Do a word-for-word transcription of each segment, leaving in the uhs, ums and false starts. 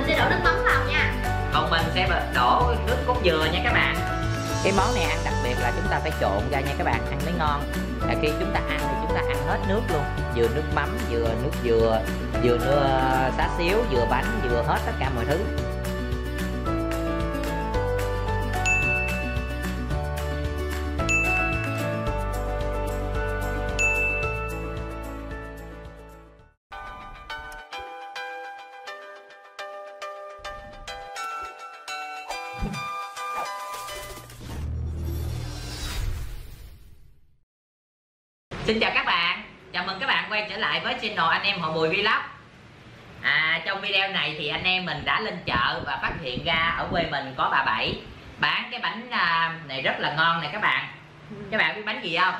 sẽ đổ nước mắm vào nha. Còn mình sẽ đổ nước cốt dừa nha các bạn. Cái món này ăn đặc biệt là chúng ta phải trộn ra nha các bạn, ăn mới ngon. Là khi chúng ta ăn thì chúng ta ăn hết nước luôn, vừa nước mắm, vừa nước dừa, vừa nước xá xíu, vừa bánh, vừa hết tất cả mọi thứ. Xin chào các bạn, chào mừng các bạn quay trở lại với channel anh em họ Bùi Vlog. À, trong video này thì anh em mình đã lên chợ và phát hiện ra ở quê mình có bà Bảy bán cái bánh này rất là ngon này các bạn. Các bạn biết bánh gì không?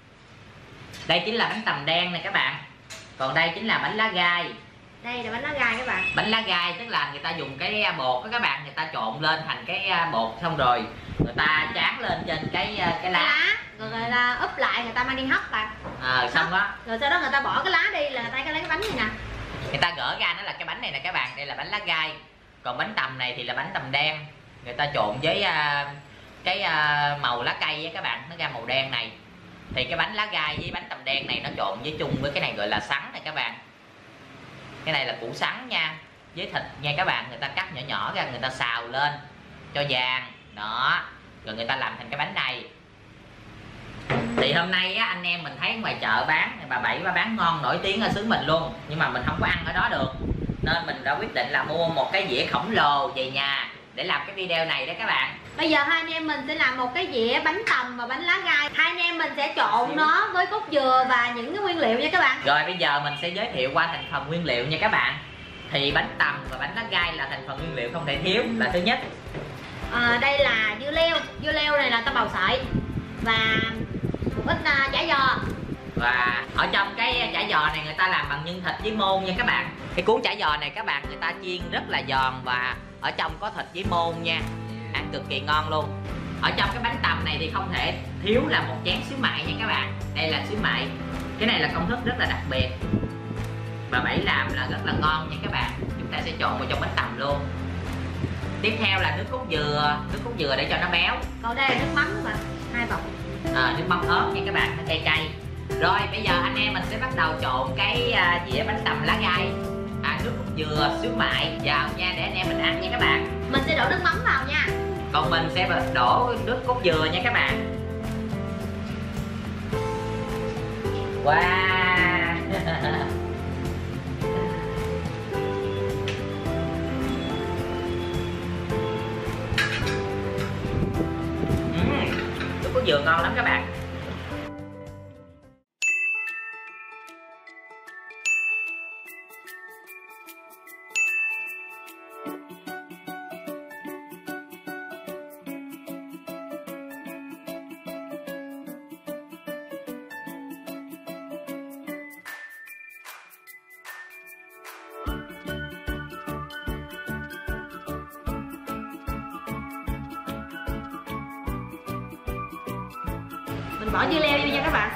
Đây chính là bánh tằm đen này các bạn. Còn đây chính là bánh lá gai. Đây là bánh lá gai các bạn. Bánh lá gai tức là người ta dùng cái bột đó các bạn, người ta trộn lên thành cái bột xong rồi người ta tráng lên trên cái cái lá. Rồi người ta úp lại, người ta mang đi hấp lại. Ờ, xong đó. Rồi sau đó người ta bỏ cái lá đi là người ta cái lấy cái bánh này nè. Người ta gỡ ra nó là cái bánh này nè các bạn, đây là bánh lá gai. Còn bánh tằm này thì là bánh tằm đen. Người ta trộn với uh, cái uh, màu lá cây á các bạn, nó ra màu đen này. Thì cái bánh lá gai với bánh tằm đen này nó trộn với chung với cái này gọi là sắn này các bạn. Cái này là củ sắn nha, với thịt nha các bạn, người ta cắt nhỏ nhỏ ra, người ta xào lên cho vàng đó, rồi người ta làm thành cái bánh này. Thì hôm nay á, anh em mình thấy ngoài chợ bán, bà Bảy bà bán ngon nổi tiếng ở xứ mình luôn, nhưng mà mình không có ăn ở đó được, nên mình đã quyết định là mua một cái dĩa khổng lồ về nhà để làm cái video này đó các bạn. Bây giờ hai anh em mình sẽ làm một cái dĩa bánh tằm và bánh lá gai. Hai anh em mình sẽ trộn nó với cốt dừa và những cái nguyên liệu nha các bạn. Rồi bây giờ mình sẽ giới thiệu qua thành phần nguyên liệu nha các bạn. Thì bánh tằm và bánh lá gai là thành phần nguyên liệu không thể thiếu. Là thứ nhất, à, đây là dưa leo. Dưa leo này là ta bào sợi và một ít uh, chả giò. Và ở trong cái chả giò này người ta làm bằng nhân thịt với môn nha các bạn. Cái cuốn chả giò này các bạn, người ta chiên rất là giòn và ở trong có thịt với môn nha, ăn cực kỳ ngon luôn. Ở trong cái bánh tằm này thì không thể thiếu là một chén xíu mại nha các bạn. Đây là xíu mại, cái này là công thức rất là đặc biệt, bà Bảy làm là rất là ngon nha các bạn. Chúng ta sẽ trộn vào trong bánh tằm luôn. Tiếp theo là nước cốt dừa, nước cốt dừa để cho nó béo. Còn đây là nước mắm mà hai bọc. À, nước mắm ớt nha các bạn, nó cay cay. Rồi bây giờ anh em mình sẽ bắt đầu trộn cái uh, dĩa bánh tằm lá gai, à, nước cốt dừa, xíu mại vào nha để anh em mình ăn nha các bạn. Mình sẽ đổ nước mắm vào nha. Còn mình sẽ đổ nước cốt dừa nha các bạn. Wow. uhm, nước cốt dừa ngon lắm các bạn. Mình bỏ dưa leo vô nha các bạn.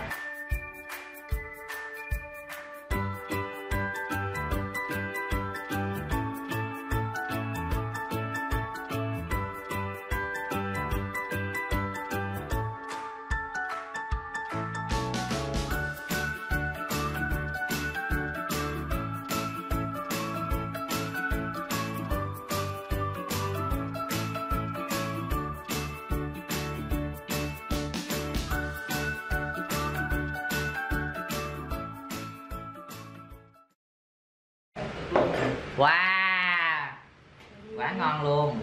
Wow, quá ngon luôn.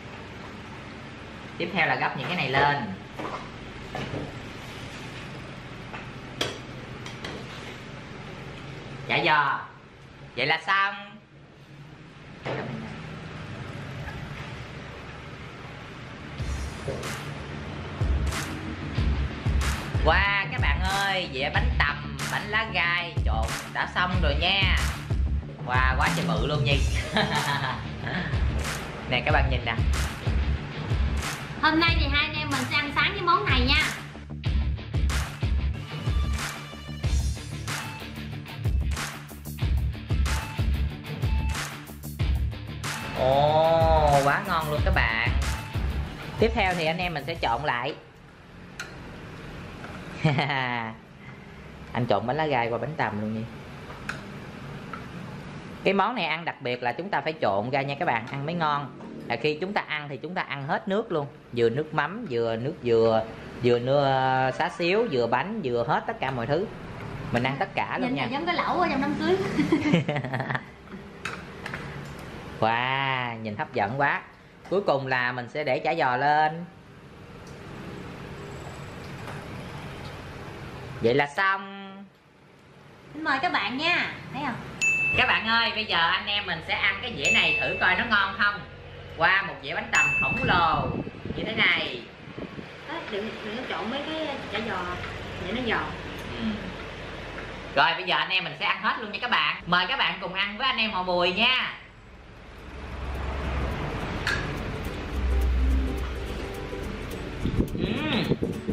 Tiếp theo là gấp những cái này lên. Chả giò. Vậy là xong. Wow các bạn ơi, dĩa bánh tằm, bánh lá gai trộn đã xong rồi nha. Wow, quá trời bự luôn Nhi. Nè các bạn nhìn nè. Hôm nay thì hai anh em mình sẽ ăn sáng với món này nha. Ồ, quá ngon luôn các bạn. Tiếp theo thì anh em mình sẽ trộn lại. Anh trộn bánh lá gai qua bánh tằm luôn nha. Cái món này ăn đặc biệt là chúng ta phải trộn ra nha các bạn, ăn mới ngon. Là khi chúng ta ăn thì chúng ta ăn hết nước luôn, vừa nước mắm, vừa nước dừa, vừa nước xá xíu, vừa bánh, vừa hết tất cả mọi thứ. Mình ăn tất cả luôn. Nhìn nha. Giống cái lẩu ở trong đám cưới. Wow, nhìn hấp dẫn quá. Cuối cùng là mình sẽ để chả giò lên. Vậy là xong. Xin mời các bạn nha. Thấy không? Các bạn ơi, bây giờ anh em mình sẽ ăn cái dĩa này thử coi nó ngon không. Qua một dĩa bánh tằm khổng lồ như thế này. Đấy, đừng đừng có trộn mấy cái chả giò để nó giòn. Ừ. Rồi bây giờ anh em mình sẽ ăn hết luôn nha các bạn. Mời các bạn cùng ăn với anh em họ Bùi nha. Uhm.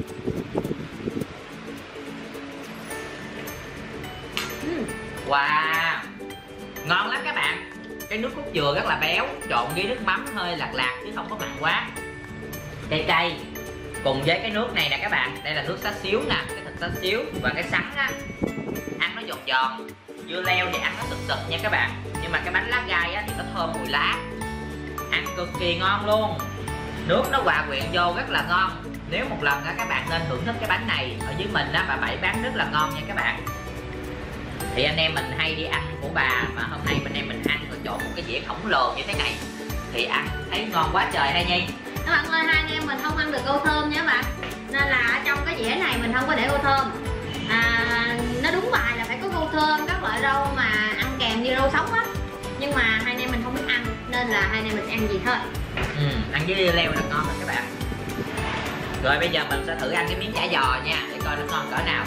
Uhm. Wow, ngon lắm các bạn. Cái nước cốt dừa rất là béo, trộn với nước mắm hơi lạc lạc chứ không có mặn quá, cay cay. Cùng với cái nước này nè các bạn, đây là nước xá xíu nè, cái thịt xá xíu và cái sắn á, ăn nó giòn giòn. Dưa leo thì ăn nó sực sực nha các bạn, nhưng mà cái bánh lá gai á thì nó thơm mùi lá, ăn cực kỳ ngon luôn. Nước nó hòa quyện vô rất là ngon. Nếu một lần á các bạn nên thưởng thức cái bánh này. Ở dưới mình á bà Bảy bán rất là ngon nha các bạn. Thì anh em mình hay đi ăn của bà, mà hôm nay bên em mình ăn rồi trộn một cái dĩa khổng lồ như thế này thì ăn thấy ngon quá trời hay Nhi. Các bạn ơi, hai anh em mình không ăn được ô thơm nha các bạn, nên là ở trong cái dĩa này mình không có để ô thơm. À, nó đúng bài là phải có ô thơm, các loại rau mà ăn kèm như rau sống á, nhưng mà hai anh em mình không biết ăn nên là hai anh em mình ăn gì thôi. Ừ, ăn với leo là ngon rồi các bạn. Rồi bây giờ mình sẽ thử ăn cái miếng chả giò nha, để coi nó ngon cỡ nào.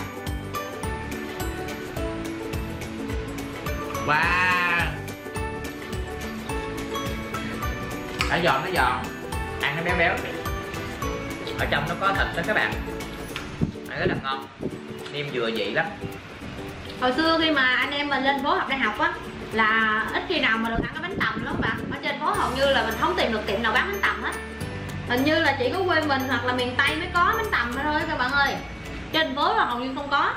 Wow, nó giòn, nó giòn, ăn nó béo béo, ở trong nó có thịt đó các bạn, ăn rất là ngon, nêm vừa vị lắm. Hồi xưa khi mà anh em mình lên phố học đại học á là ít khi nào mà được ăn cái bánh tằm lắm bạn. Ở trên phố hầu như là mình không tìm được tiệm nào bán bánh tằm hết. Hình như là chỉ có quê mình hoặc là miền Tây mới có bánh tằm thôi các bạn ơi. Trên phố là hầu như không có.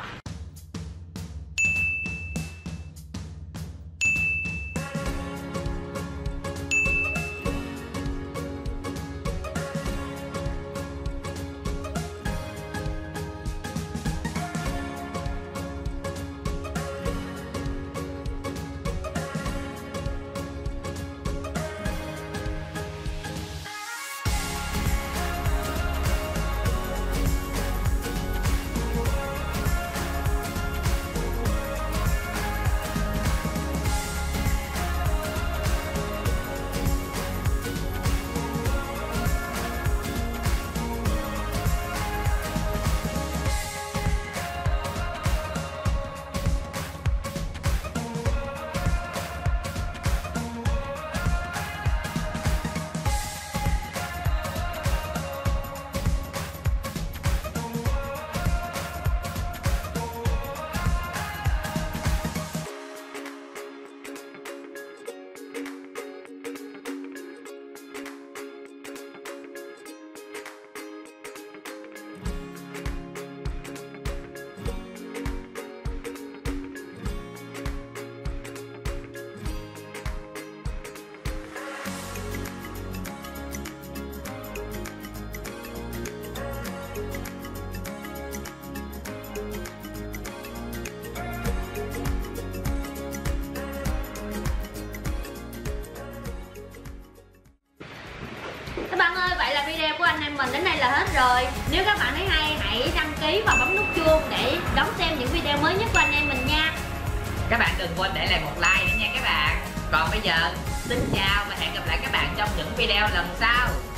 Các bạn ơi, vậy là video của anh em mình đến đây là hết rồi. Nếu các bạn thấy hay, hãy đăng ký và bấm nút chuông để đón xem những video mới nhất của anh em mình nha. Các bạn đừng quên để lại một like nữa nha các bạn. Còn bây giờ, xin chào và hẹn gặp lại các bạn trong những video lần sau.